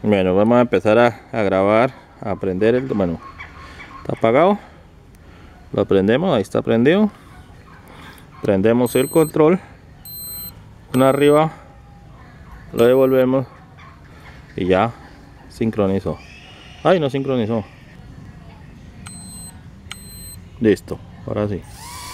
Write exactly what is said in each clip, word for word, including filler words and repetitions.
Bueno, vamos a empezar a, a grabar, a prender el, bueno, está apagado, lo prendemos, ahí está prendido, prendemos el control, una arriba, lo devolvemos y ya sincronizó. Ay, no sincronizó. Listo, ahora sí.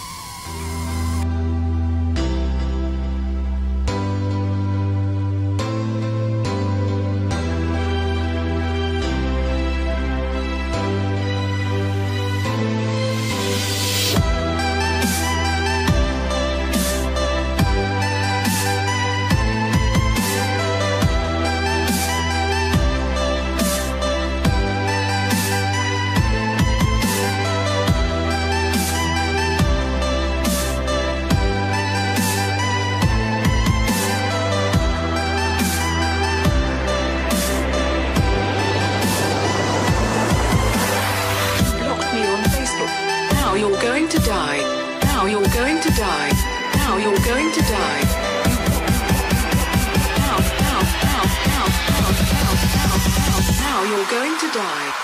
Now you're going to die. Now you're going to die. Now you're going to die. Now, now, now, now, now, now, now, now, now you're going to die.